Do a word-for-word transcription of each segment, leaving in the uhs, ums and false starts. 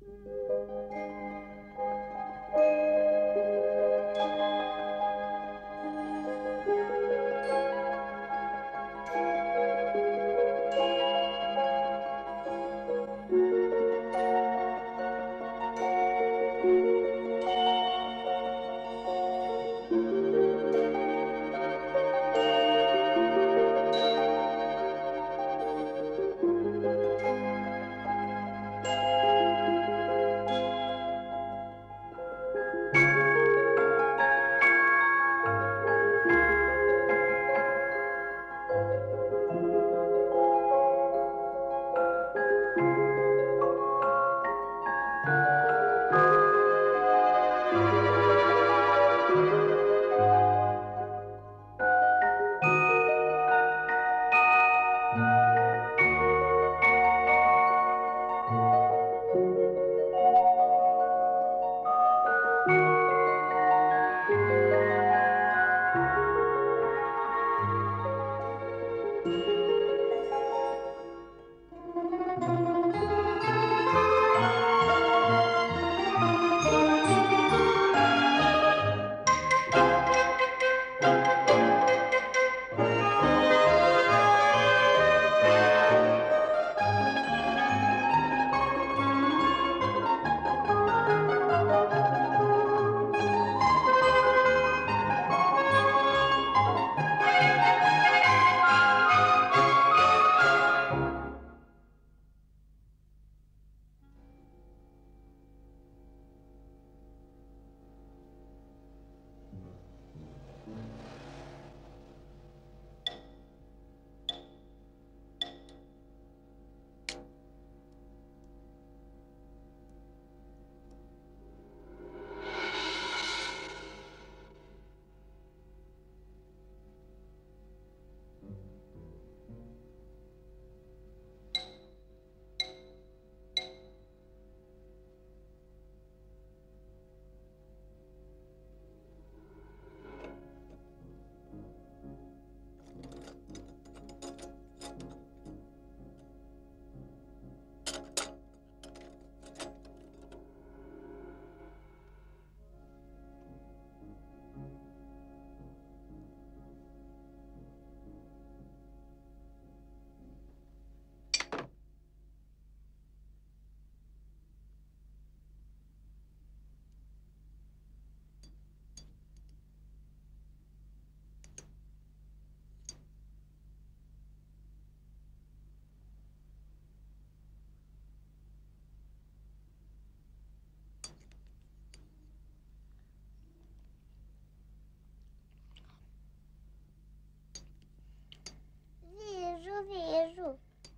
Вижу.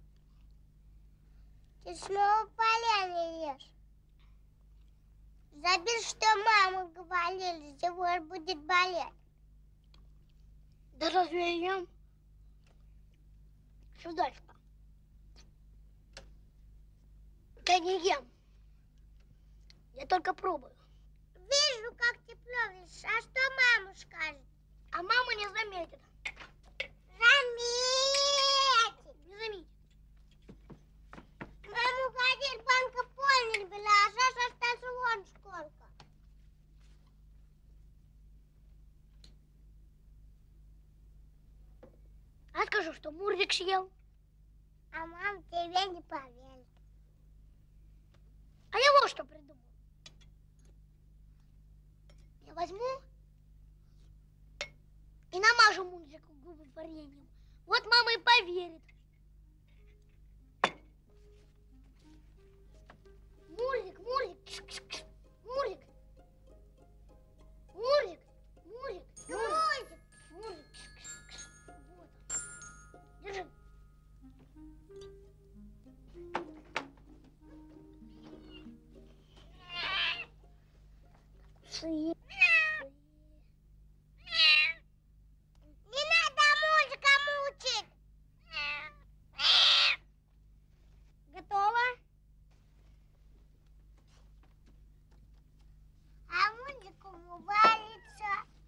Ты снова поляне ешь. Забыл, что мама говорила, живот будет болеть. Да разве я ем? Чудачка. Я не ем. Я только пробую. Вижу, как ты пробуешь. А что мама скажет? А мама не заметит. Заметит. Не заметит. Маму ходил, банка полная была, а сейчас остался вон сколько. А скажу, что Мурзик съел. А мама тебе не поверит. А я вот что придумал. Я возьму и намажу Мурзику губы вареньем. Вот мама и поверит. Мурзик, Мурзик, кш -кш -кш. Мурзик, Мурзик, Мурзик, Мурзик, Мурзик, кш -кш -кш. Вот он. Держи. Ши. не надо музыка мучить. Готово? А музыка валится.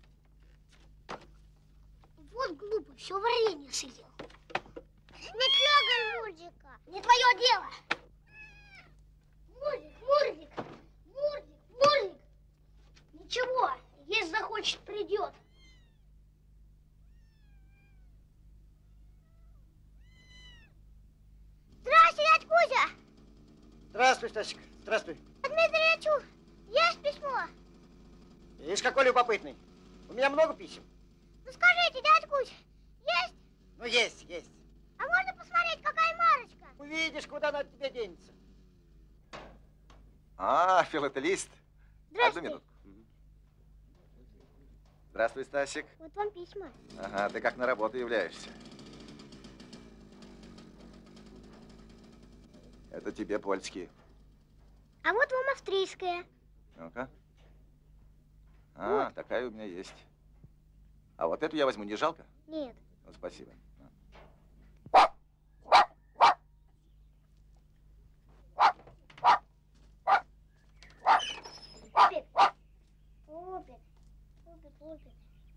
Вот глупый, все варенье съел. Не трогай музыка. Не твое дело. Мурзик, Мурзик. придет. Здравствуй, дядь Кузя. Здравствуй, Стасик. Здравствуй. Дмитрию, есть письмо? Ишь, какой любопытный. У меня много писем. Ну скажите, дядь Кузя, есть? Ну, есть, есть. А можно посмотреть, какая марочка? Увидишь, куда она от тебя денется. А, филателист. Здравствуй. Одну минутку. Здравствуй, Стасик. Вот вам письма. Ага, ты как на работу являешься. Это тебе польские. А вот вам австрийская. Ну-ка. А, Вот. такая у меня есть. А вот эту я возьму, не жалко? Нет. Ну, спасибо. Опит. Опит. Опит, опит.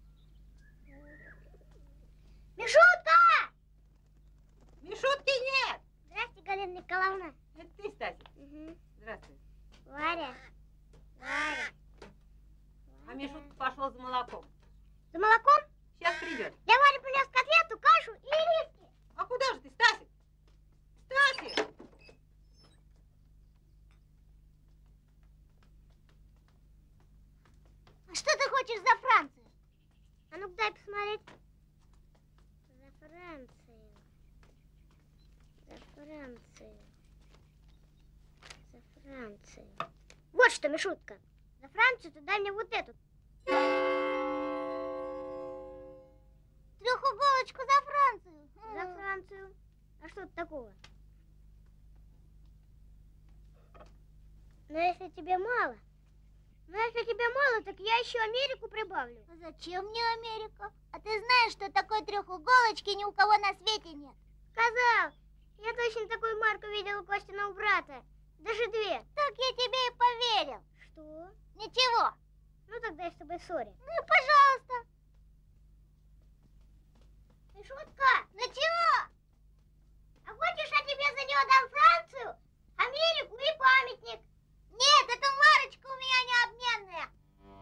Мишутка! Мишутки нет! Здрасте, Галина Николаевна. Это ты, Стасик. Угу. Здравствуй. Варя. Варя. А Мишутка пошел за молоком. За молоком? Сейчас придет. Я Варе принес котлету, кашу и ириски. А куда же ты, Стасик? Стасик! А что ты хочешь за Францию? А ну-ка дай посмотреть. За Францию. За Францию. За Францию. Вот что, Мишутка. За Францию ты дай мне вот эту. Трехуголочку за Францию. За Францию. А что тут такого? Но если тебе мало, но если тебе мало, так я еще Америку прибавлю. А зачем мне Америка? А ты знаешь, что такой трехуголочки ни у кого на свете нет? Сказал. Я точно такую марку видел у Костиного брата. Даже две. Так я тебе и поверил. Что? Ничего. Ну тогда я с тобой ссорю. Ну, пожалуйста. Мишутка, ну чего? А хочешь, я тебе за нее дам Францию, Америку и памятник? Нет, эта марочка у меня необменная.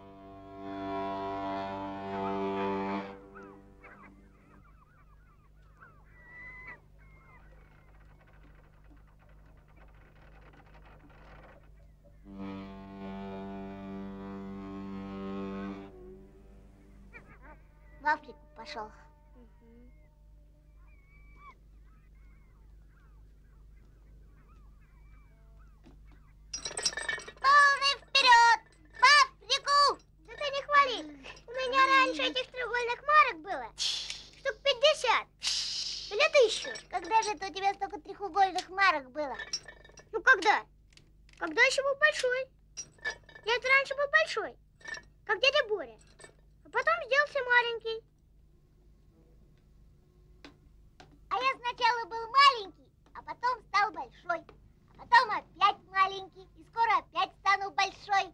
В Африку пошел. Полный вперед! В Африку! Да ты не хвали! У меня раньше этих треугольных марок было штук пятьдесят. Или тысячу. Когда же это у тебя столько треугольных марок было? Ну когда? Когда еще был большой. Я это раньше был большой, как дядя Боря. А потом сделался маленький. А я сначала был маленький, а потом стал большой. А потом опять маленький, и скоро опять стану большой.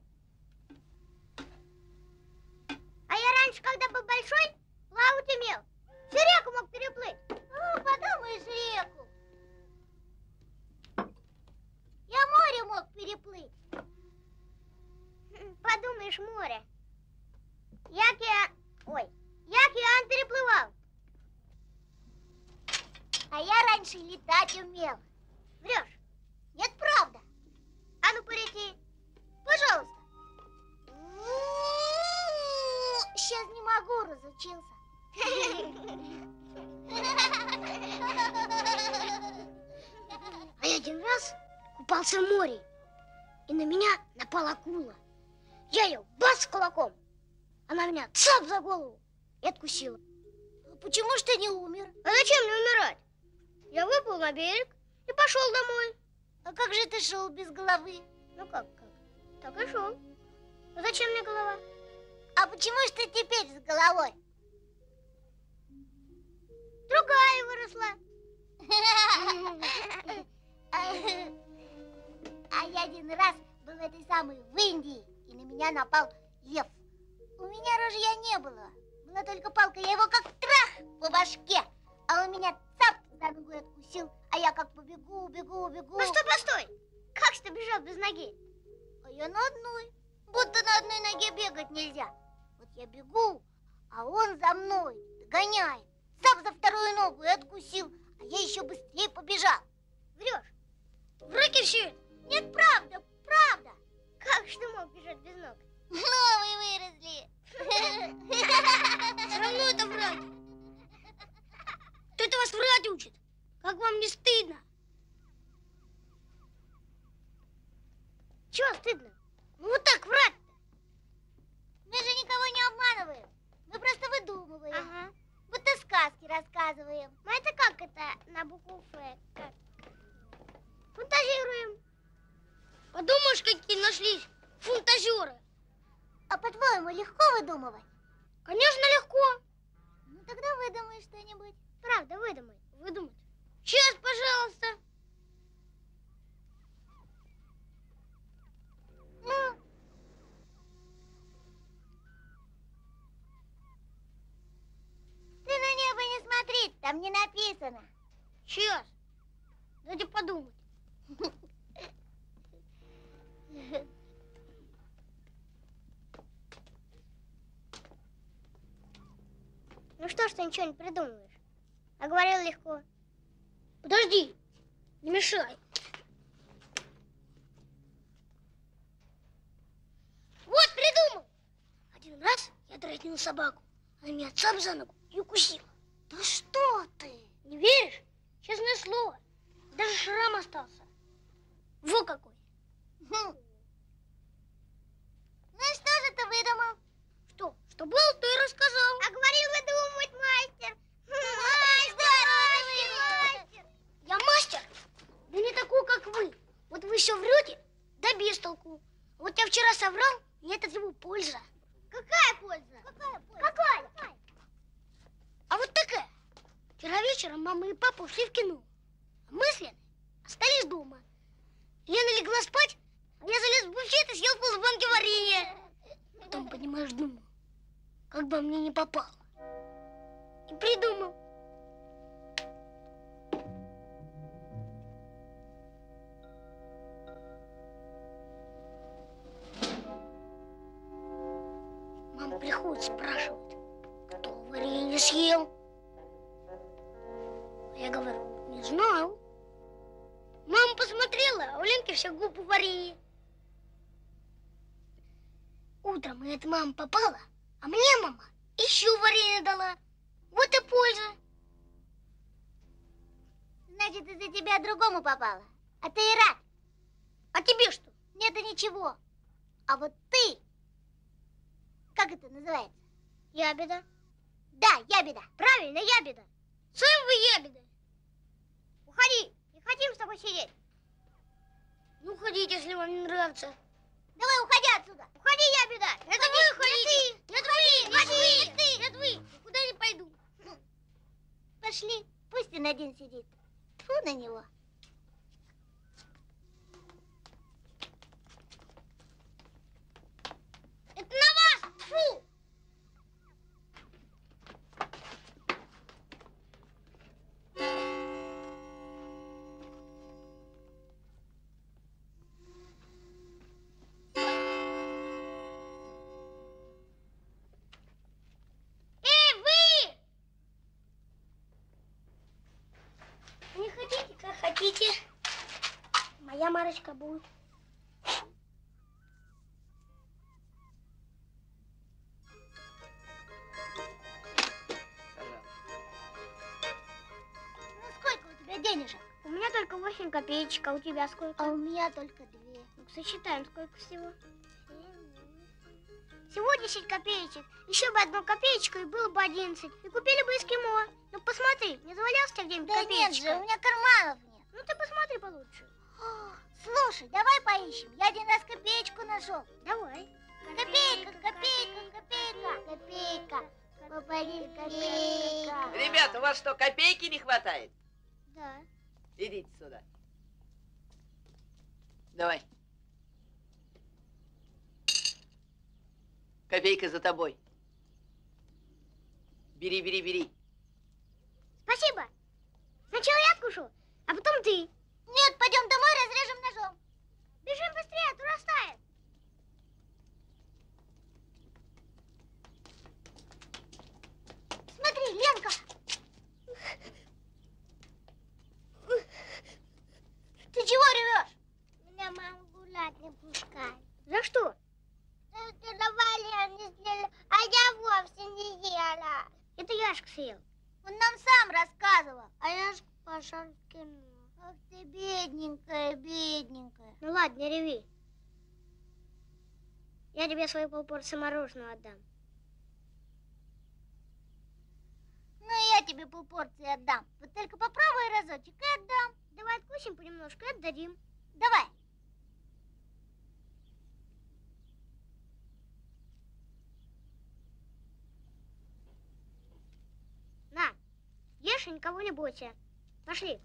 А я раньше, когда был большой, плавать умел. Всю реку мог переплыть. О, подумаешь, реку. Я море мог переплыть. Подумаешь, море. Я океан... Ой, я океан переплывал. А я раньше летать умел. Врешь? Нет, правда. А ну, полети. Пожалуйста. Сейчас не могу, разучился. А я один раз купался в море, и на меня напала акула. Я ее бац кулаком. Она меня цап за голову и откусила. А почему ж ты не умер? А зачем мне умирать? Я выплыл на берег и пошел домой. А как же ты шел без головы? Ну как, как? Так и шел. А зачем мне голова? А почему ж ты теперь с головой? Другая выросла. А я один раз был этой самой в Индии, и на меня напал лев. У меня ружья не было. Была только палка, я его как трах по башке. А он меня цап за ногу откусил. А я как побегу, убегу, убегу. Ну что, постой! Как же ты бежал без ноги? А я на одной. Будто на одной ноге бегать нельзя. Вот я бегу, а он за мной догоняет. Сам за вторую ногу и откусил, а я еще быстрее побежал. Врешь? Враки все это. Нет, правда, правда. Как же ты мог бежать без ног? Новые выросли. Все равно это врать. Кто это вас врать учит? Как вам не стыдно? Чего стыдно? Ну вот так врать. Мы же никого не обманываем. Мы просто выдумываем. Ага. Будто сказки рассказываем. Ну это как это на букву Ф? Как? Фантазируем. Подумаешь, какие нашлись фантазеры. А по-твоему, легко выдумывать? Конечно, легко. Ну тогда выдумай что-нибудь. Правда, выдумай. Выдумать. Сейчас, пожалуйста. Ну? Ты на небо не смотри, там не написано. Сейчас. Дайте подумать. Ну что ж ты ничего не придумываешь? А говорил легко. Подожди, не мешай. Вот придумал. Один раз я дразнил собаку. Она меня цап за ногу и укусила. Да что ты? Не веришь? Честное слово. Даже шрам остался. Во какой. Хм. Ну и что же ты выдумал? Что? Что было, то и рассказал. А говорил выдумывать мастер. Мастер! Я мастер? Да не такой, как вы. Вот вы все врете, да без толку. Вот я вчера соврал, и это от него польза. Какая польза? Какая польза? Какая? Какая? А вот такая. Вчера вечером мама и папа ушли в кино. А мы с Леной остались дома. Лена легла спать, а я залез в буфет и съел полбанки варенья. Потом, понимаешь, думаю, как бы мне не попало. И придумал. Мама приходит, спрашивает, кто варенье съел. А я говорю, не знаю. Мама посмотрела, а у Ленки все губы варенье. Утром эта мама попала, а мне мама еще варенье дала. Вот и польза. Значит, из-за тебя другому попало. А ты и рад. А тебе что? Нет, и ничего. А вот ты, как это называется? Ябеда. Да, ябеда. Правильно, ябеда. Сам вы ябеда. Уходи, не хотим с тобой сидеть. Ну, уходите, если вам не нравится. Давай, уходи отсюда. Уходи, ябеда. Это вы уходите. Нет, вы, нет, вы, нет, ты, нет, вы. Никуда не пойду. Пошли, пусть он один сидит. Тьфу на него. Это на вас, тьфу. Не хотите, как хотите. Моя Марочка будет. Ну, сколько у тебя денежек? У меня только восемь копеечек, а у тебя сколько? А у меня только две. Ну, сосчитаем, сколько всего. Всего десять копеечек. Еще бы одну копеечку, и было бы одиннадцать. И купили бы эскимо. Ну, посмотри, не завалялся у тебя где-нибудь Да нет копеечка? же, у меня карманов нет. Ну, ты посмотри получше. О, слушай, давай поищем. Я один раз копеечку нашел. Давай. Копейка, копейка, копейка, копейка. Попади, копейка. Ребята, у вас что, копейки не хватает? Да. Идите сюда. Давай. Копейка за тобой. Бери, бери, бери. Спасибо. Сначала я откушу, а потом ты. Нет, пойдем домой, разрежем ножом. Бежим быстрее, а то растает. рассказывал. А я ж пошел в кино. Ах ты бедненькая, бедненькая. Ну ладно, не реви. Я тебе свою полпорции мороженого отдам. Ну, я тебе полпорции отдам. Вот только попробуй разочек и отдам. Давай откусим понемножку и отдадим. Давай. На, ешь и никого не бойся. Пошли.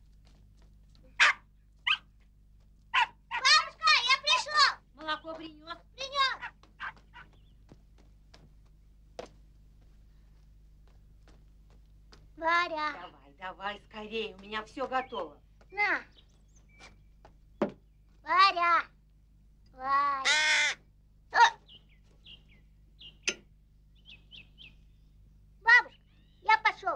Бабушка, я пришел. Молоко принес. Принес. Варя. Давай, давай, скорее, у меня все готово. На. Варя. Варя. Бабушка, я пошел.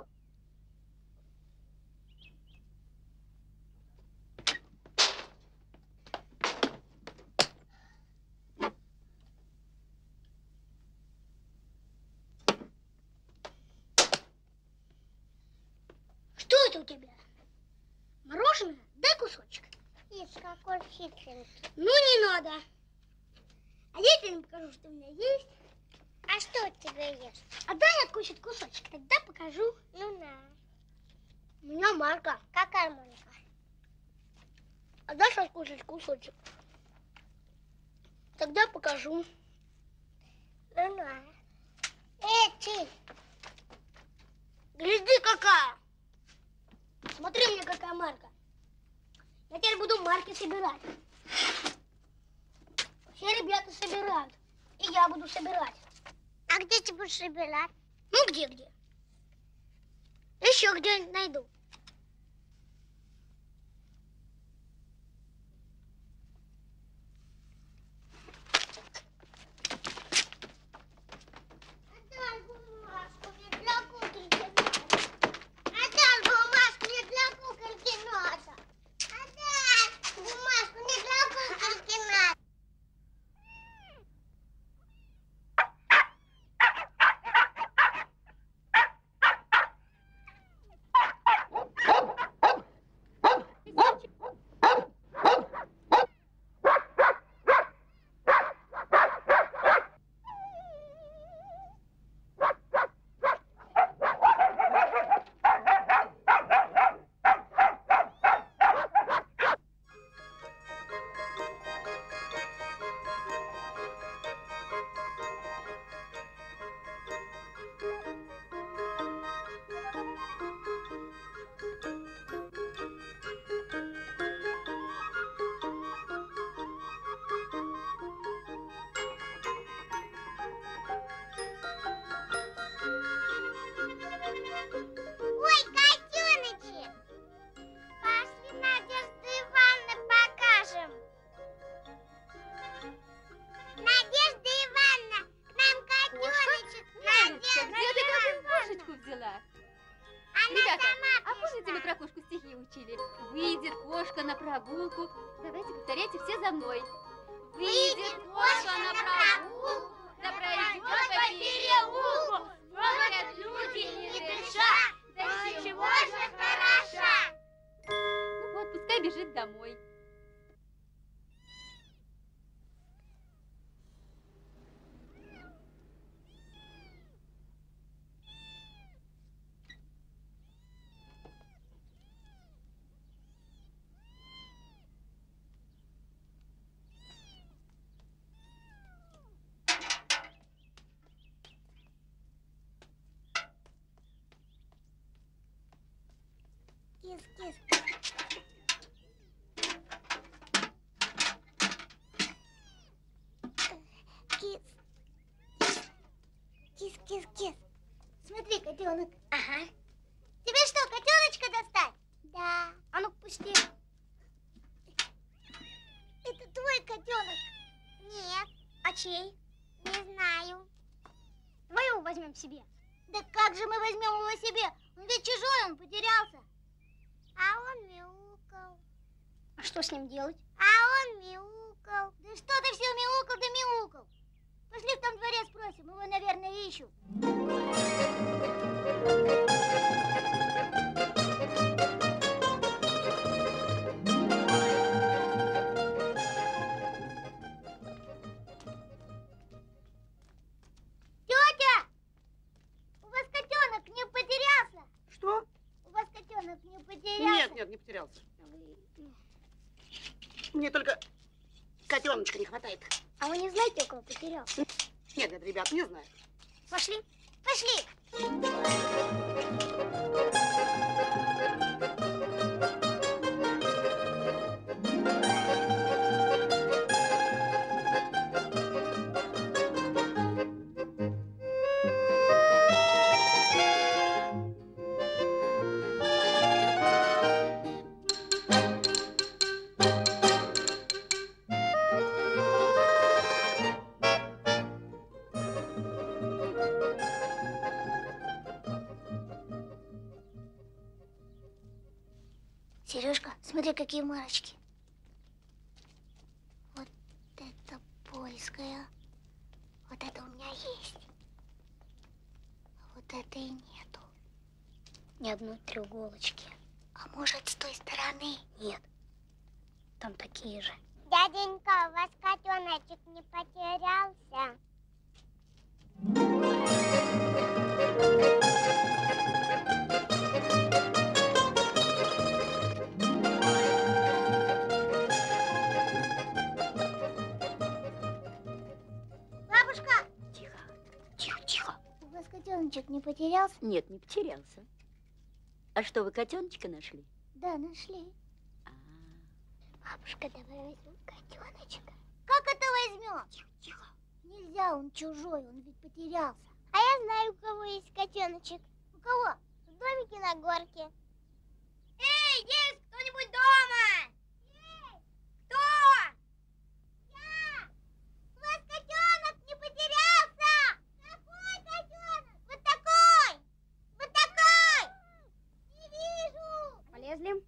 Что это у тебя? Мороженое? Дай кусочек. Ишь, какой хитренький. Ну, не надо. А я тебе покажу, что у меня есть. А что у тебя есть? А дай откусить кусочек, тогда покажу. Ну на. У меня марка. Какая маленькая? А дашь откусить кусочек? Тогда покажу. Ну на. Эй, ты. Гляди, какая. Смотри мне, какая марка. Я теперь буду марки собирать. Все ребята собирают. И я буду собирать. А где ты будешь собирать? Ну, где-где? Еще где-нибудь найду. Отдай бумажку, мне для кукольки надо. Отдай бумажку, мне для кукольки надо. Отдай бумажку, мне для кукольки надо. Ой, котеночек! Пошли Надежду Ивановну покажем. Надежда Ивановна, к нам котеночек. Нянечка, Надежда где ты такую Ивановна. кошечку взяла? Она Ребята, сама а помните, пришла. мы про кошку стихи учили? Выйдет кошка на прогулку. Давайте повторяйте все за мной. Выйдет кошка на прогулку, да пройдет пройдет по по переулку, смотрят люди не дыша, да чего же хороша. Ну вот, пускай бежит домой. Кис-кис. Кис. Кис-кис-кис. Смотри, котенок. Ага. Тебе что, котеночка достать? Да. А ну пусти. Это твой котенок. Нет. А чей? Не знаю. Давай его возьмем себе. Да как же мы возьмем его себе? Он ведь чужой, он потерялся. А он мяукал. А что с ним делать? А он мяукал. Да что ты все мяукал да мяукал? Пошли в том дворе спросим, его, наверное, ищут. потерялся? Нет, нет, не потерялся. Мне только котеночка не хватает. А вы не знаете, у кого потерялся? Нет, нет, ребят, не знаю. Пошли. Пошли. Сережка, смотри, какие марочки. Вот это польская. Вот это у меня есть. А вот это и нету. Ни одной треуголочки. А может, с той стороны? Нет. Там такие же. Дяденька, у вас котеночек не потерялся? Бабушка! Тихо, тихо, тихо. У вас котеночек не потерялся? Нет, не потерялся. А что, вы котеночка нашли? Да, нашли. А, Бабушка, давай возьмем котеночка. Как это возьмем? Тихо, тихо. Нельзя, он чужой, он ведь потерялся. А я знаю, у кого есть котеночек. У кого? В домике на горке. Эй, есть кто-нибудь дома? Эй, кто? Я! У вас котенок не потерялся? Какой котенок? Вот такой! Вот такой! Не вижу! Полезли?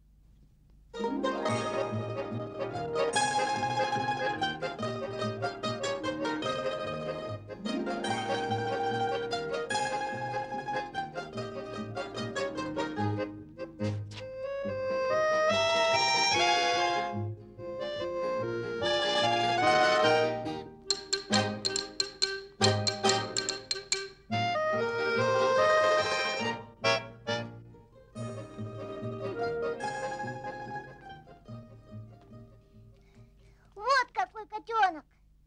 Вот какой котенок!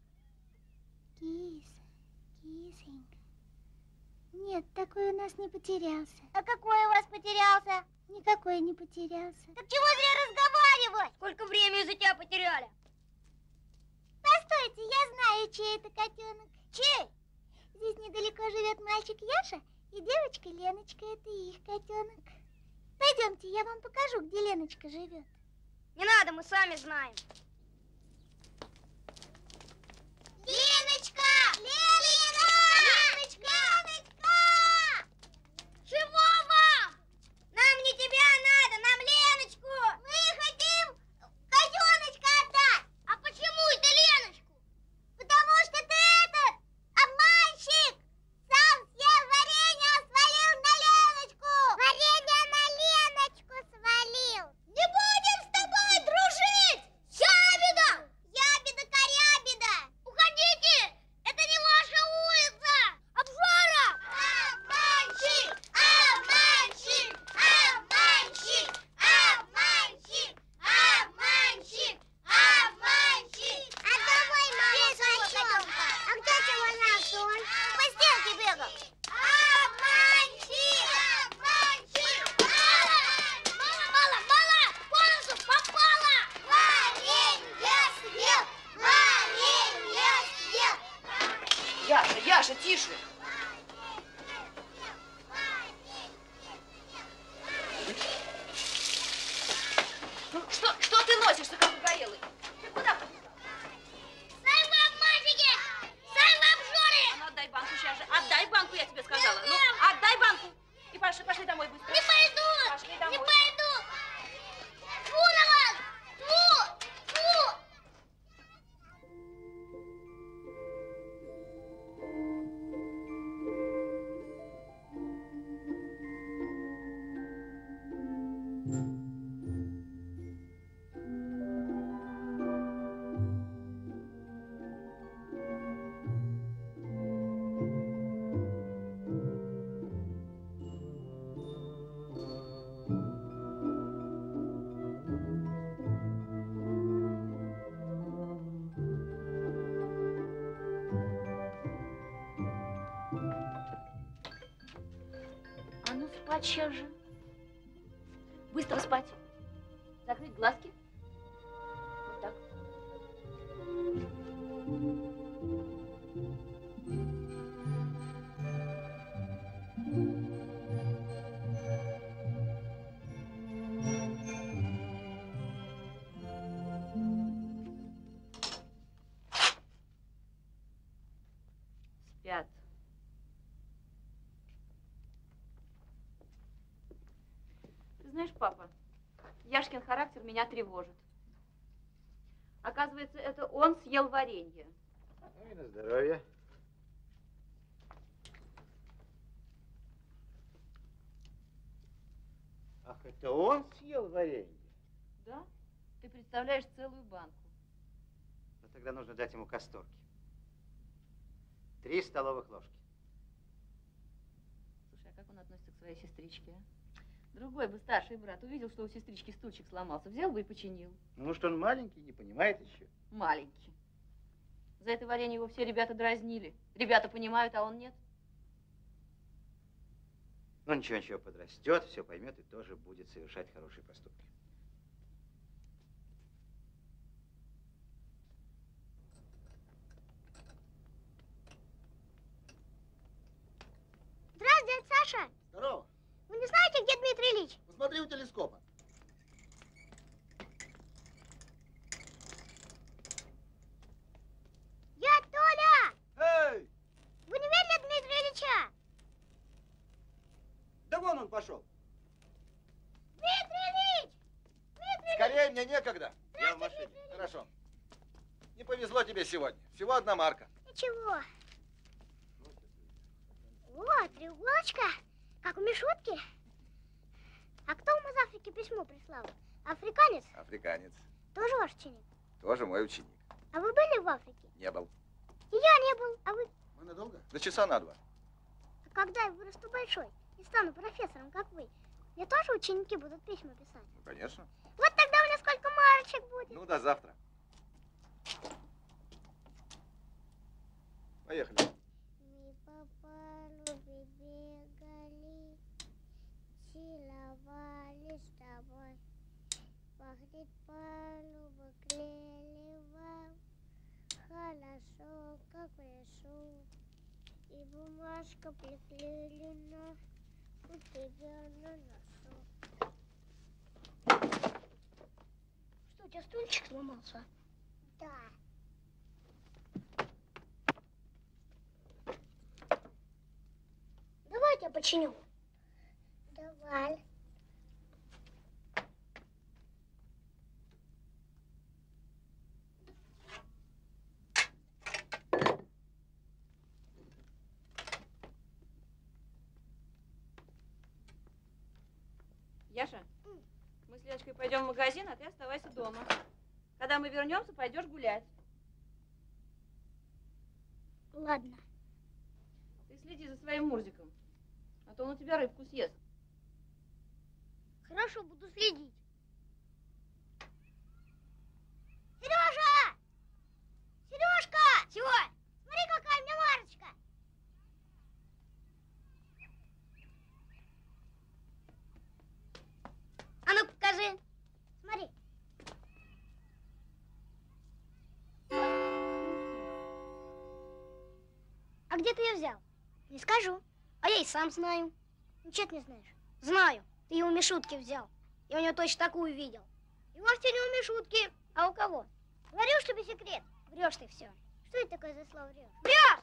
Кис, кисонька. Нет, такой у нас не потерялся. А какой у вас потерялся? Никакой не потерялся. Так чего зря разговаривать? Сколько времени за тебя потеряли? Постойте, я знаю, чей это котенок. Чей? Здесь недалеко живет мальчик Яша и девочка Леночка. Это их котенок. Пойдемте, я вам покажу, где Леночка живет. Не надо, мы сами знаем. Леночка! Леночка! Леночка! Леночка! Чего вам? Нам не тебя надо, нам Леночку. Мы хотим котеночка отдать. А почему это Леночку? Потому что ты этот обманщик сам съел варенье, свалил на Леночку. Варенье на Леночку свалил. Не будем с тобой дружить! Ябеда! Ябеда, корябеда. Уходите! Это не ваша улица! Обжора! Обманщик! Обманщик! Обманщик! Обманщик! Обманщик! Обманщик! А домой, мама, пойдем. А где чего он? По стенке бегал. Обманщик! Обманщик! Мало, мало, мало! Бонусу попало! Варенье съел! Варенье съел! Яша, Яша, тише. Ну, что, что ты носишься, как угорелый? Ты куда побежал? Сами вы обманщики! Сами вы обжоры! А ну, отдай банку сейчас же. Отдай банку, я тебе сказала. Ну, отдай банку. И пошли, пошли домой быстро. Не пойду! Пошли Не домой. пойду! Фу на вас! Фу! Фу! спать сейчас же. Быстро спать. Закрыть глазки. Вот так. Спят. Ты знаешь, папа, Яшкин характер меня тревожит. Оказывается, это он съел варенье. Ну и на здоровье. Ах, это он съел варенье? Да? Ты представляешь целую банку. Ну тогда нужно дать ему касторки. Три столовых ложки. Слушай, а как он относится к своей сестричке, а? Другой бы старший брат увидел, что у сестрички стульчик сломался, взял бы и починил. Ну, может, он маленький, не понимает еще. Маленький. За это варенье его все ребята дразнили. Ребята понимают, а он нет. Ну, ничего, ничего, подрастет, все поймет и тоже будет совершать хорошие поступки. Здравствуйте, дядя Саша. Здорово. Вы не знаете, где Дмитрий Ильич? Посмотри у телескопа. Я Толя! Эй! Вы не видели Дмитрия Ильича? Да вон он пошел. Дмитрий Ильич! Дмитрий Скорее, мне некогда. Я в машине. Хорошо. Не повезло тебе сегодня. Всего одна марка. Ничего. Вот, треуголочка, как у Мишутки. А кто вам из Африки письмо прислал? Африканец? Африканец. Тоже ваш ученик? Тоже мой ученик. А вы были в Африке? Не был. И я не был, а вы? Мы надолго? До часа на два. А когда я вырасту большой и стану профессором, как вы, мне тоже ученики будут письма писать? Ну, конечно. Вот тогда у меня сколько марочек будет. Ну, до завтра. Поехали. Мы по палубе бегали, целовались с тобой. Пахнет палуба клеевом, хорошо, как в лесу. И бумажка приклеена у тебя на носу. Что, у тебя стульчик сломался? Да. Давай я тебя починю. Давай. Яша, мы с Леночкой пойдем в магазин, а ты оставайся дома. Когда мы вернемся, пойдешь гулять. Ладно. Ты следи за своим Мурзиком, а то он у тебя рыбку съест. Хорошо, буду следить. Сережа! Сережка! Чего? Смотри, какая у меня марочка. А ну покажи. Смотри. А где ты ее взял? Не скажу. А я и сам знаю. Ничего ты не знаешь. Знаю. Ты ее у Мишутки взял. Я у нее точно такую видел. И вовсе не у Мишутки, а у кого? Говорю, чтобы секрет. Врешь ты все. Что это такое за слово врешь? Врешь!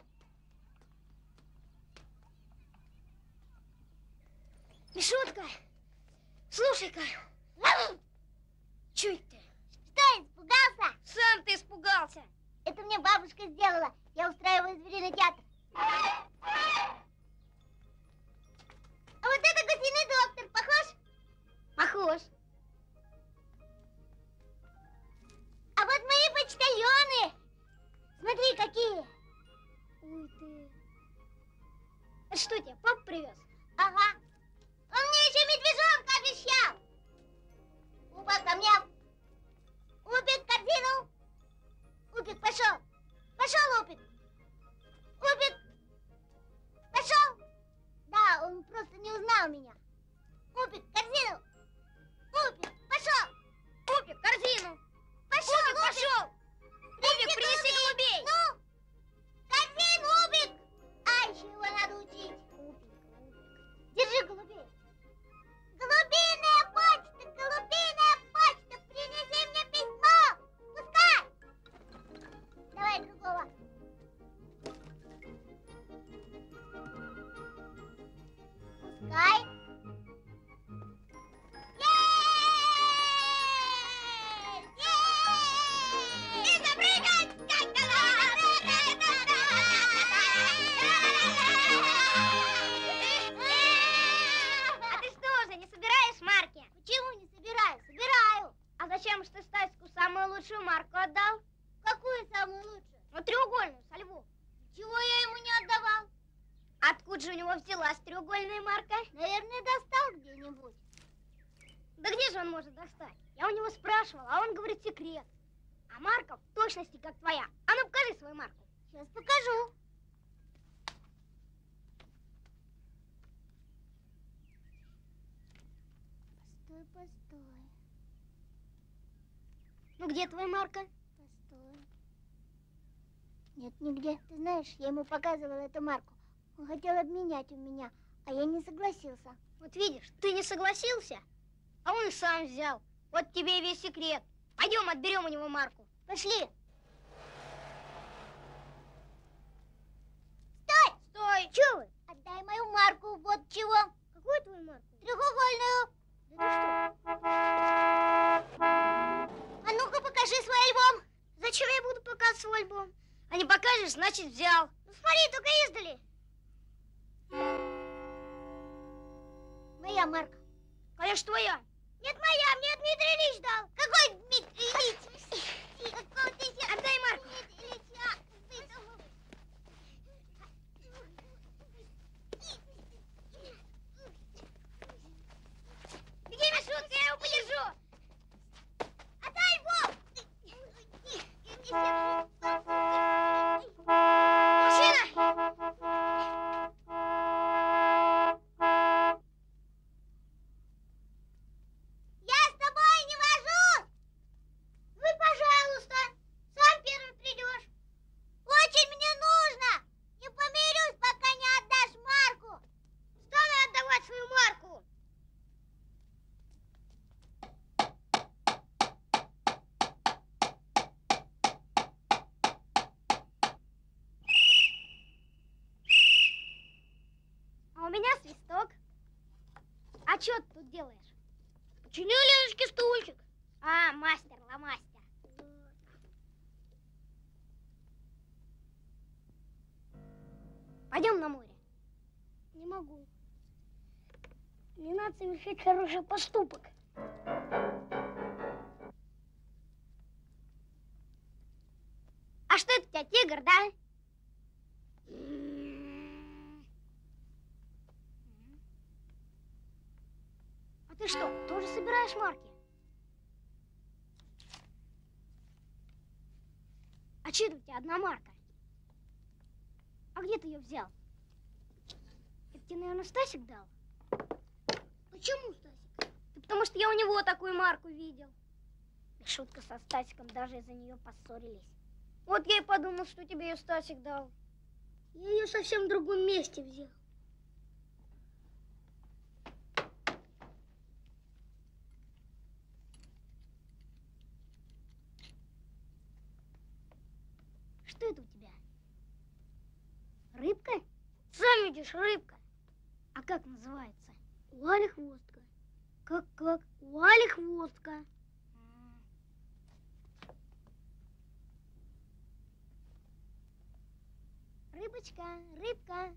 Мишутка, слушай-ка. Чуть ты. Что, испугался? Сам ты испугался. Это мне бабушка сделала. Я устраиваю звериный театр. А вот это гусиный доктор. Похож? Похож. А вот мои почтальоны. Смотри, какие. Уй ты. Это что тебе, папа привез? Ага. Он мне еще медвежонка обещал. Упал ко мне. Упик, корзину. Упик, пошел. Пошел, Упик. Упик. Пошел. Да, он просто не узнал меня. лучшую марку отдал. Какую самую лучшую? Ну, треугольную, со львом. Чего я ему не отдавал? Откуда же у него взялась треугольная марка? Наверное, достал где-нибудь. Да где же он может достать? Я у него спрашивала, а он говорит секрет. А марка в точности как твоя. А ну покажи свою марку. Сейчас покажу. Постой, постой. Ну где твоя марка? Постой. Нет, нигде. Ты знаешь, я ему показывала эту марку. Он хотел обменять у меня, а я не согласился. Вот видишь, ты не согласился, а он и сам взял. Вот тебе и весь секрет. Пойдем, отберем у него марку. Пошли. Стой! Стой! Чего вы? Отдай мою марку, вот чего. Какую твою марку? Треугольную. Да ты что? А ну-ка покажи свой альбом. Зачем я буду показывать свой альбом? А не покажешь, значит взял. Ну смотри, только издали. Моя марка. Конечно, твоя. Нет, моя, мне Дмитрий Ильич дал. Какой Дмитрий Ильич? Какого ты себе... Отдай марку. Дмитрий Ильич, я выдумал. Беги, Мишутка, я его подержу. Отдай альбом. Мужчина! Я с тобой не вожусь. Ну и пожалуйста, сам первый придешь. Очень мне нужно. Не помирюсь, пока не отдашь марку. Стану отдавать свою марку. А у меня свисток. А что ты тут делаешь? Починю Леночке стульчик. А, мастер, ломастер. Пойдем на море. Не могу. Не надо совершить хороший поступок. А что это у тебя, тигр, да? А ты что, тоже собираешь марки? А че это у тебя одна марка? А где ты ее взял? Это тебе, наверное, Стасик дал? Почему, Стасик? Да потому что я у него такую марку видел. Шутка со Стасиком даже из-за нее поссорились. Вот я и подумал, что тебе ее Стасик дал. Я ее совсем в другом месте взял. Что это у тебя? Рыбка? Сам видишь, рыбка. А как называется? Валя хвостка. Как-как? Валя хвостка. Рыбочка, рыбка.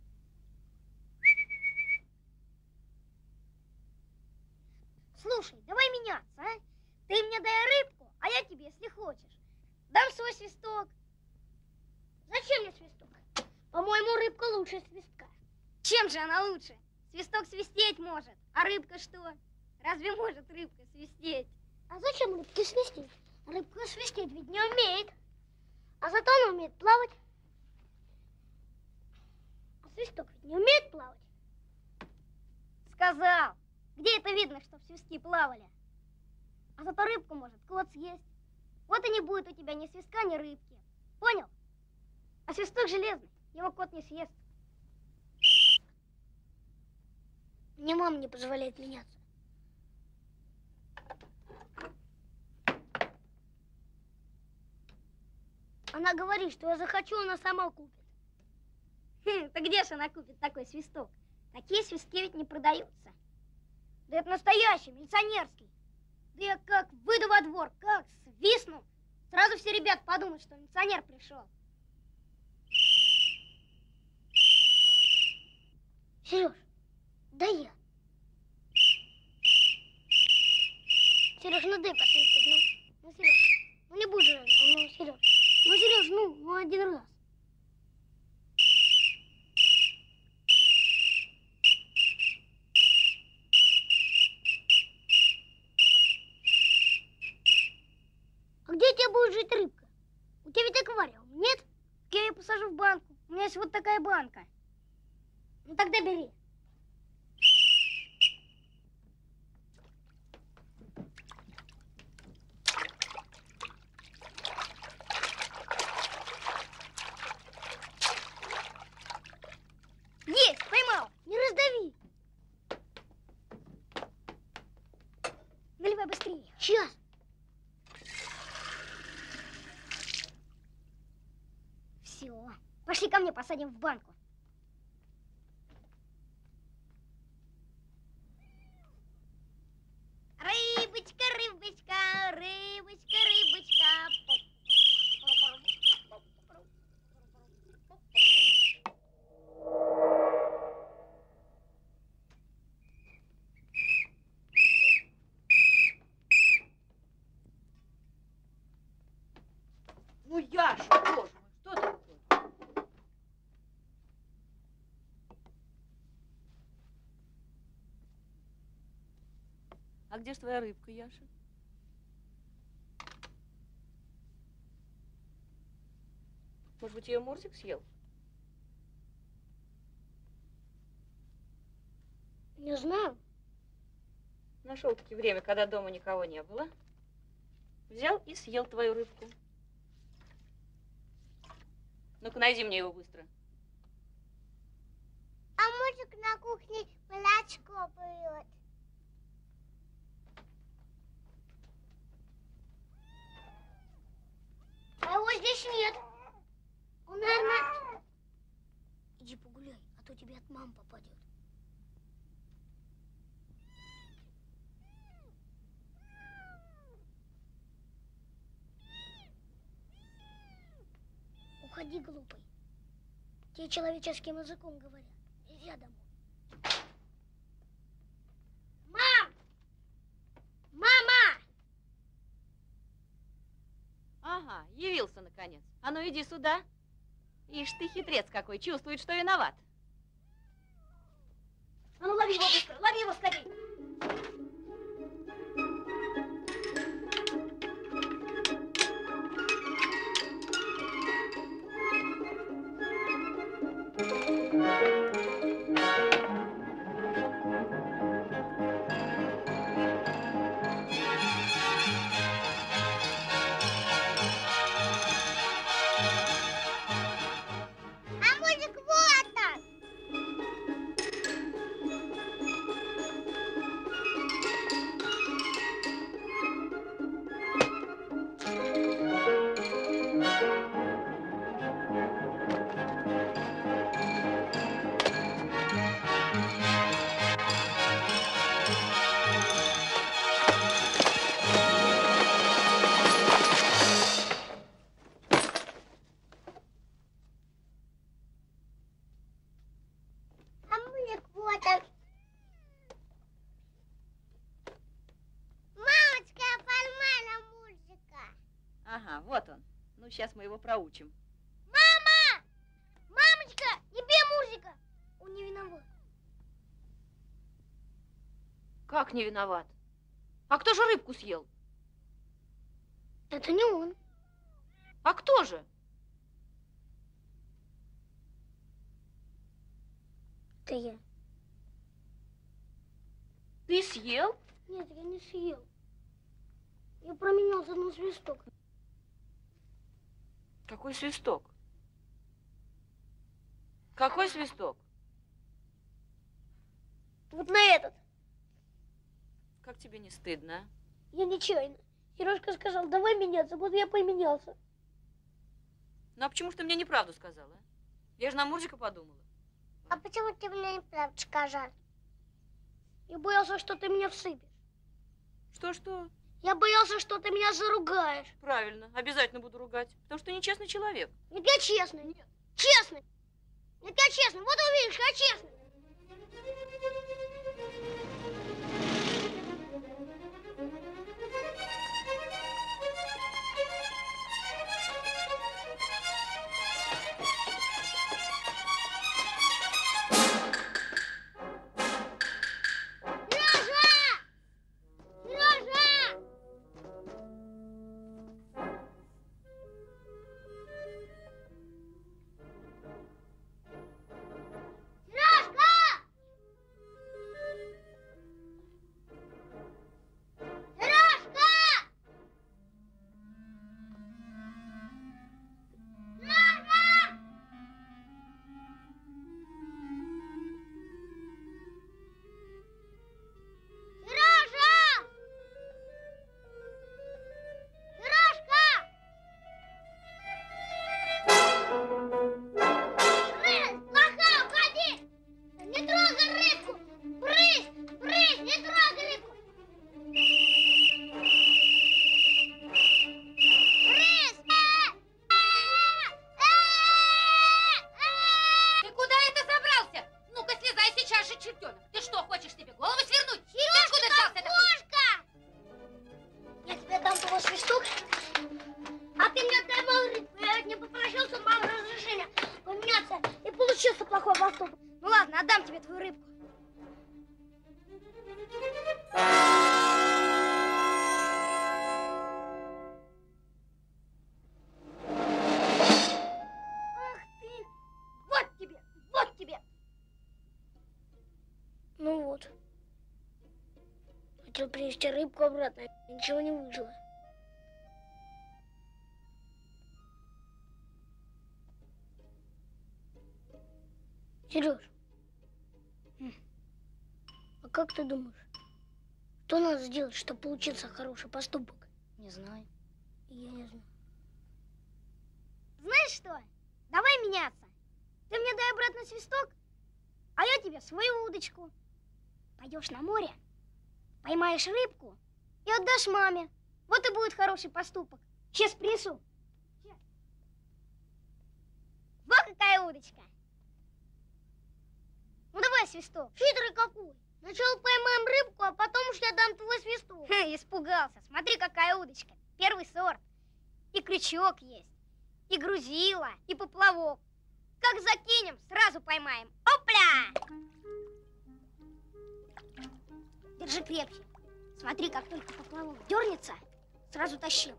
Слушай, давай меняться, а? Ты мне дай рыбку, а я тебе, если хочешь, дам свой свисток. Зачем мне свисток? По-моему, рыбка лучше свистка. Чем же она лучше? Свисток свистеть может, а рыбка что? Разве может рыбка свистеть? А зачем рыбке свистеть? Рыбка свистеть ведь не умеет. А зато она умеет плавать. А свисток ведь не умеет плавать. Сказал. Где это видно, что в свистки плавали? А зато рыбку может кот съесть. Вот и не будет у тебя ни свистка, ни рыбки. Понял? А свисток железный, его кот не съест. Мне мама не позволяет меняться. Она говорит, что я захочу, она сама купит. Хм, так где же она купит такой свисток? Такие свистки ведь не продаются. Да это настоящий, милиционерский. Да я как выйду во двор, как свистну. Сразу все ребят подумают, что милиционер пришел. Сереж, да я. Сереж, ну дай посвистать, ну. Ну, Сереж, Ну не будь же, ну, Сереж. Ну, Сереж, ну, ну один раз. А где у тебя будет жить рыбка? У тебя ведь аквариум, нет? Я ее посажу в банку. У меня есть вот такая банка. Ну тогда бери. Есть, поймал. Не раздави. Наливай быстрее. Сейчас. Все. Пошли ко мне, посадим в банку. Рыбочка, рыбочка, рыбочка, рыбочка. Ну, Яша, боже мой, что такое? А где ж твоя рыбка, Яша? Может быть, ее Мурзик съел? Не знаю. Нашел-таки время, когда дома никого не было. Взял и съел твою рыбку. Ну-ка, найди мне его быстро. А мужик на кухне молочко пьет. А его здесь нет. Он, наверное... Иди погуляй, а то тебе от мамы попадет. Уходи, глупый. Тебе человеческим языком говорят. Нельзя домой. Мам! Мама! Ага, явился наконец. А ну иди сюда. Ишь ты хитрец какой, чувствует, что виноват. А ну лови его быстро, лови его скорей. А мужик вот он. А мужик вот он. Мамочка, поймала мужика. Ага, вот он. Ну, сейчас мы его проучим. Мама! Мамочка, не бей мужика. Он не виноват. Как не виноват? А кто же рыбку съел? Это не он. А кто же? Это я. Ты съел? Нет, я не съел. Я променялся на свисток. Какой свисток? Какой свисток? Вот на этот. Как тебе не стыдно, а? Я нечаянно. Сережка сказал, давай меняться. Вот я поменялся. Ну, а почему ж ты мне неправду сказала? Я же на Мурзика подумала. А почему ты мне неправду сказал? Я боялся, что ты меня всыпешь. Что-что? Я боялся, что ты меня заругаешь. Правильно, обязательно буду ругать, потому что ты нечестный человек. Нет, я честный. Нет. Честный. Нет, я честный. Вот увидишь, я честный. твою рыбку. Ах ты! Вот тебе! Вот тебе! Ну вот. Хотел принести рыбку обратно, ничего не вышло. Сереж, а как ты думаешь, что надо сделать, чтобы получился хороший поступок? Не знаю. Я не знаю. Знаешь что? Давай меняться. Ты мне дай обратно свисток, а я тебе свою удочку. Пойдешь на море, поймаешь рыбку и отдашь маме. Вот и будет хороший поступок. Сейчас принесу. Сейчас. Вот какая удочка. Ну давай свисток. Хитрый какой. Сначала поймаем рыбку, а потом уж я дам твой свисток. Хе, испугался. Смотри, какая удочка. Первый сорт. И крючок есть, и грузила, и поплавок. Как закинем, сразу поймаем. Опля! Держи крепче. Смотри, как только поплавок дернется, сразу тащил.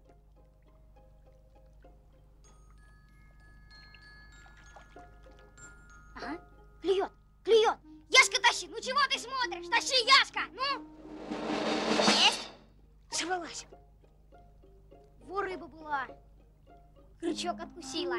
Ага, клюет, клюет. Яшка, тащи. Ну чего ты смотришь? Тащи, Яшка, ну. Есть. Сорвалась. Во рыба была. Крючок откусила.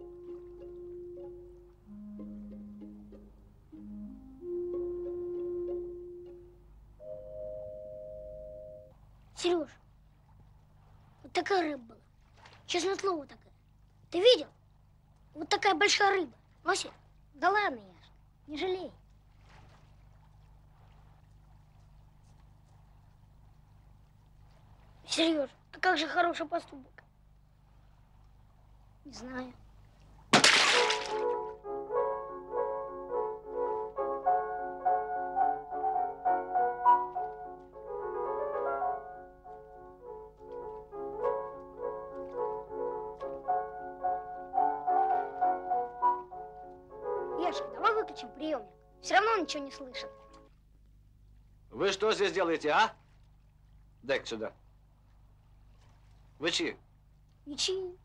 Сереж, вот такая рыба была. Честное слово такая. Ты видел? Вот такая большая рыба. Вася, да ладно, Яшка, не жалей. Сереж, а как же хороший поступок? Не знаю. Яшка, давай выключим приемник. Все равно ничего не слышит. Вы что здесь делаете, а? Дай-ка сюда. Вы чьи? Ничьи.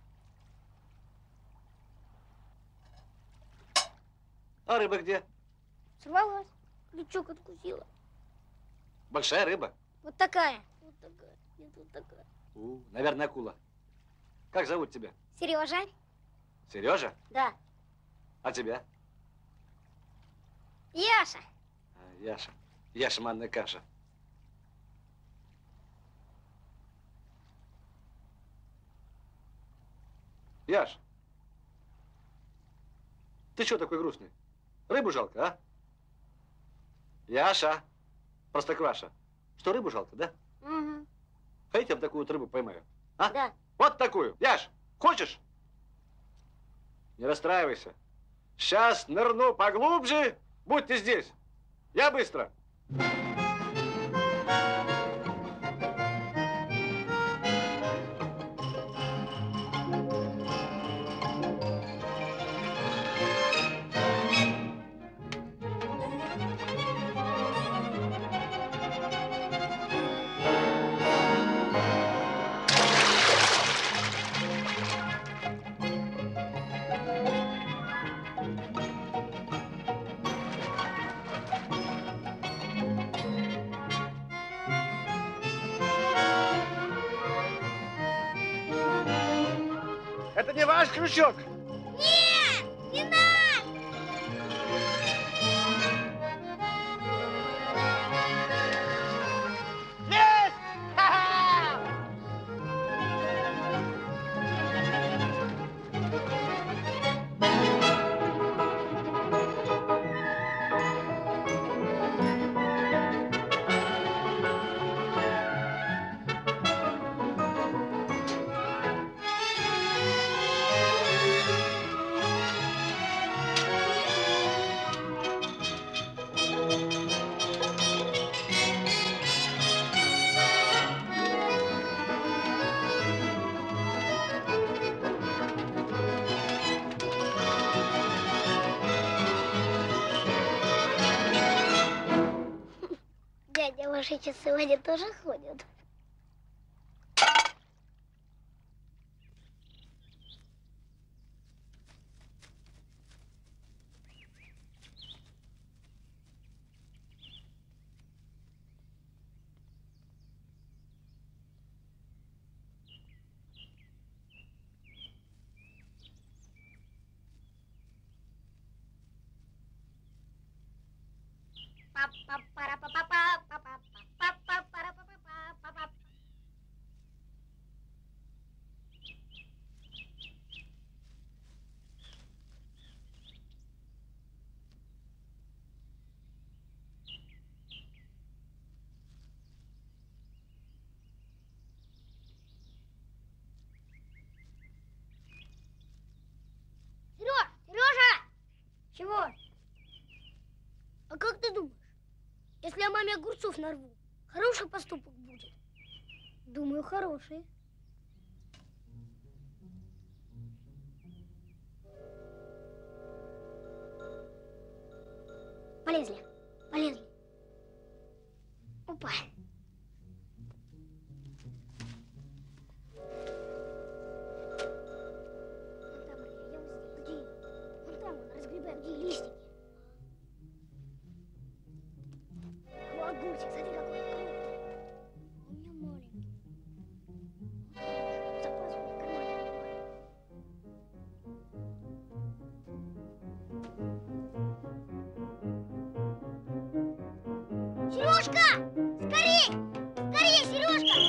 А рыба где? Сорвалась. Крючок откусила. Большая рыба? Вот такая. Вот такая. Нет, вот такая. У, наверное, акула. Как зовут тебя? Сережа? Сережа? Да. А тебя? Яша. А, Яша. Яша манная каша. Яш, ты что такой грустный? Рыбу жалко, а? Яша, Простокваша, что, рыбу жалко, да? Угу. Хотите, я вам такую вот рыбу поймаю? А? Да. Вот такую. Яш, хочешь? Не расстраивайся. Сейчас нырну поглубже. Будьте здесь. Я быстро. Это не ваш крючок. Нет, не наш. Есть! Ха-ха! Значит, сегодня тоже ходят. Сереж, Сережа! Чего? А как ты думаешь, если я маме огурцов нарву, хороший поступок будет? Думаю, хороший. Полезли, полезли. Опа. Вон там, Мария, я вот здесь. Где? Вон там он, разгребаем, где листики. О, огурчик, смотри, какой крупный. У меня маленький. Запас у меня в кармане. Сережка! Скорей! Скорей, Сережка!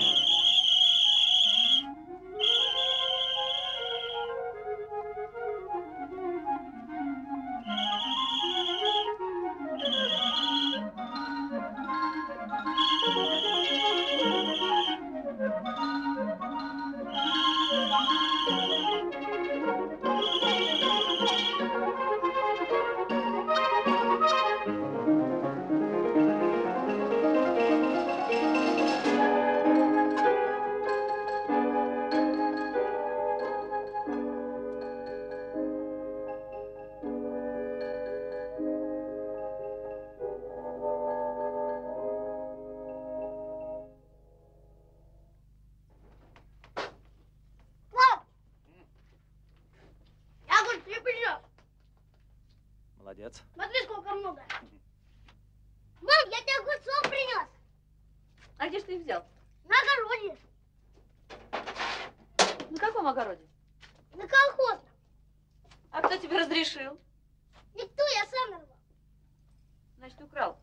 Молодец. Смотри, сколько много. Мам, я тебе огурцов принес. А где ж ты их взял? На огороде. На каком огороде? На колхозном. А кто тебе разрешил? Никто, я сам нарвал. Значит, украл.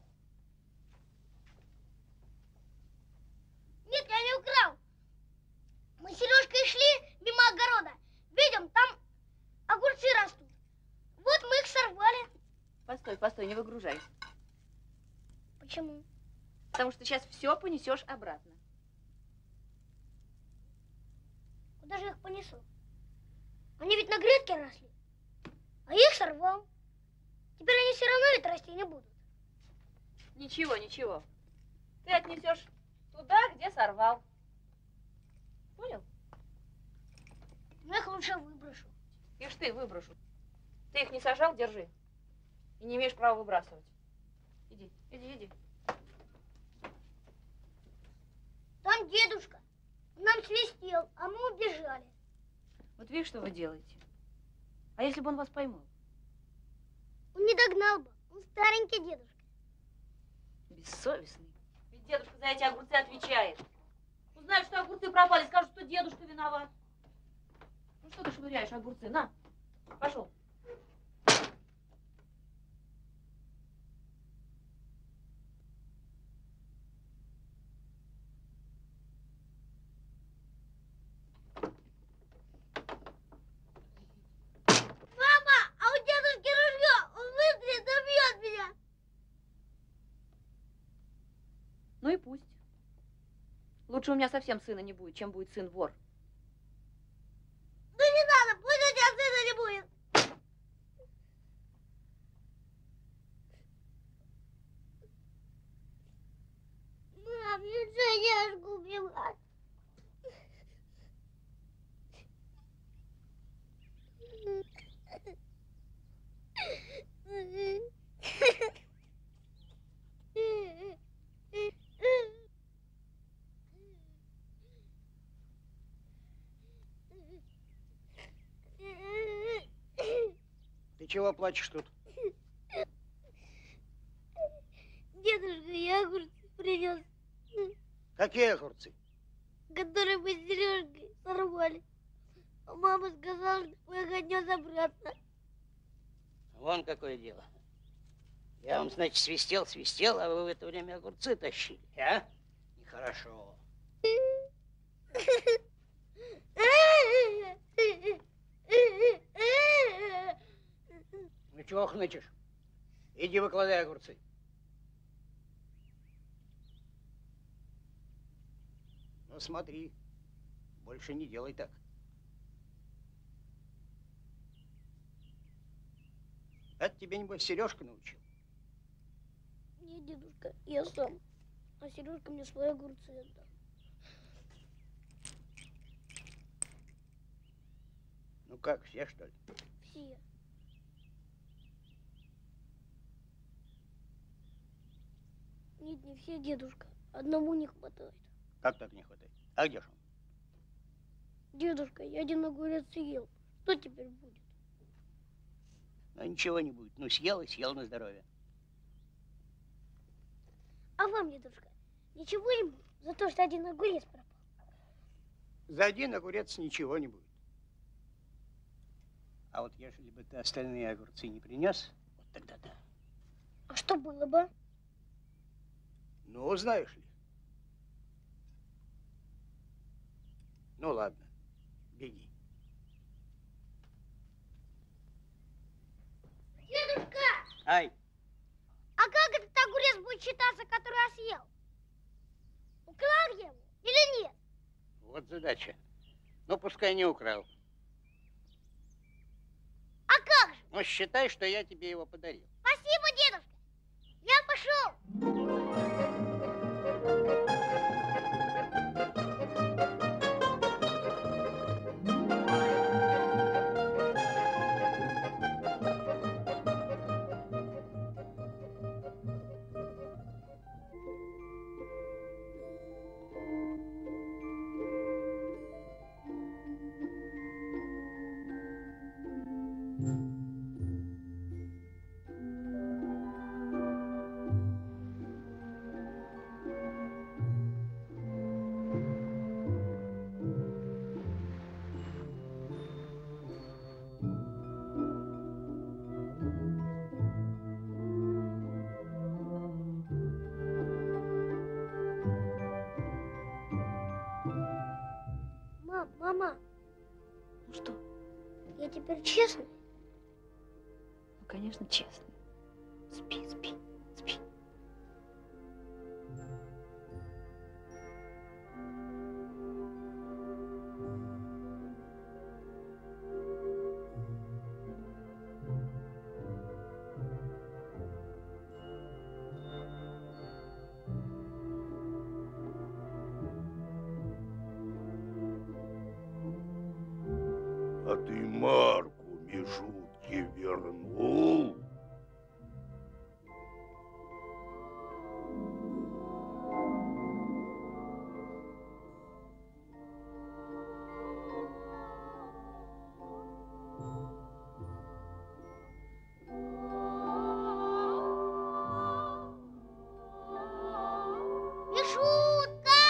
Нет, я не украл. Мы с Сережкой шли мимо огорода. Видим, там огурцы растут. Вот мы их сорвали. Постой, постой, не выгружай. Почему? Потому что сейчас все понесешь обратно. Куда же я их понесу? Они ведь на грядке росли. А я их сорвал. Теперь они все равно ведь расти не будут. Ничего, ничего. Ты отнесешь туда, где сорвал. Понял? Я их лучше выброшу. Ишь ты, выброшу. Ты их не сажал, держи. И не имеешь права выбрасывать. Иди, иди, иди. Там дедушка. Он нам свистел, а мы убежали. Вот видишь, что вы делаете. А если бы он вас поймал? Он не догнал бы. Он старенький дедушка. Бессовестный. Ведь дедушка за эти огурцы отвечает. Узнают, что огурцы пропали, скажут, что дедушка виноват. Ну что ты швыряешь огурцы? На, пошел. Мама, а у дедушки ружье. Он выстрелит, убьет меня. Ну и пусть. Лучше у меня совсем сына не будет, чем будет сын вор. Ну не надо, пусть у тебя сына не будет. Мам, нельзя дедушку убивать. Mm-hmm. чего плачешь тут? Дедушка, я огурцы принес. Какие огурцы? Которые мы с Сережкой сорвали. А мама сказала, что мы их отнес обратно. Вон какое дело. Я вам, значит, свистел, свистел, а вы в это время огурцы тащили, а? Нехорошо. Ну чего хнычешь? Иди выкладай огурцы. Ну смотри, больше не делай так. Это тебе, небось, Сережка научил? Нет, дедушка, я сам. А Сережка мне свои огурцы отдал. Ну как, все, что ли? Все. Нет, не все, дедушка. Одному не хватает. Как так не хватает? А где же он? Дедушка, я один огурец съел. Что теперь будет? Ну ничего не будет. Ну съел и съел на здоровье. А вам, дедушка, ничего не будет за то, что один огурец пропал? За один огурец ничего не будет. А вот если бы ты остальные огурцы не принес, вот тогда-то. А что было бы? Ну, знаешь ли. Ну, ладно, беги. Дедушка! Ай! А как этот огурец будет считаться, который я съел? Украл я его или нет? Вот задача. Ну, пускай не украл. А как же? Ну, считай, что я тебе его подарил. Спасибо, дедушка. Я пошел. Мам, мама. Ну что? Я теперь честный? Ну, конечно, честно. Спи, спи, спи. А ты Марку Мишутке вернул? Мишутка!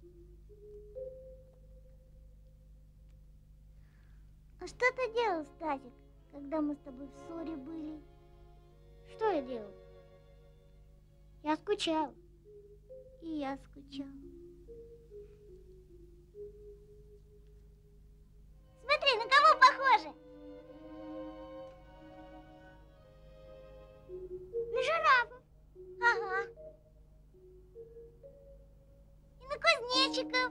А что ты делал, Стасик, когда мы с тобой в ссоре были? Что я делал? Я скучал. И я скучал. Смотри, на кого похоже? На жирафов. Ага. И на кузнечиков.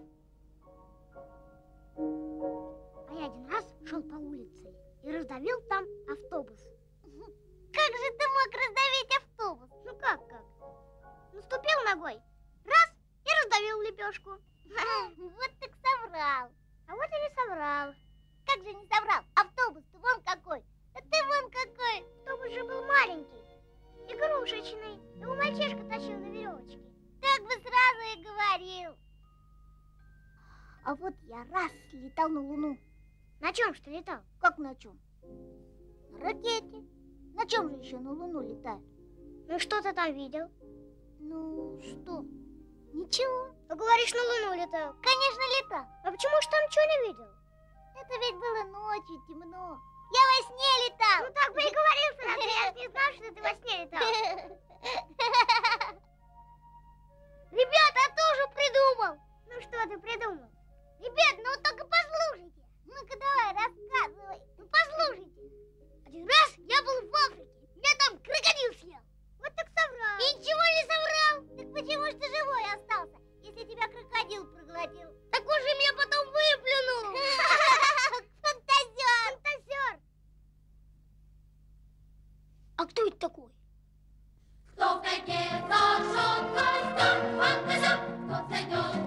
А я один раз шел по улице и раздавил там автобус. Как же ты мог раздавить автобус? Ну как как? Наступил ногой, раз, и раздавил лепешку. Вот так соврал. А вот и не соврал. Как же не соврал? Автобус-то вон какой. А ты вон какой. Автобус же был маленький, игрушечный. Его мальчишка тащил на веревочке. Так бы сразу и говорил. А вот я раз летал на Луну. На чем что летал? Как на чем? На ракете. На чем же еще на Луну летают? Ну что ты там видел? Ну что? Ничего. А говоришь, на Луну летал? Конечно, летал. А почему ж там ничего не видел? Это ведь было ночью, темно. Я во сне летал. Ну так бы и говорил сразу. Я ж не знал, что ты во сне летал. Ребята, я тоже придумал. Ну что ты придумал? Ребят, ну только послушайте. Ну-ка давай, рассказывай. Ну послушайте. Один раз я был в Африке. Меня там крокодил съел. Вот так соврал. И ничего не соврал. Так почему ж ты живой остался, если тебя крокодил проглотил? Так он же меня потом выплюнул. Фантазер. Фантазер. А кто это такой? Кто в тайге зажжет костер, фантазер, тот зайдет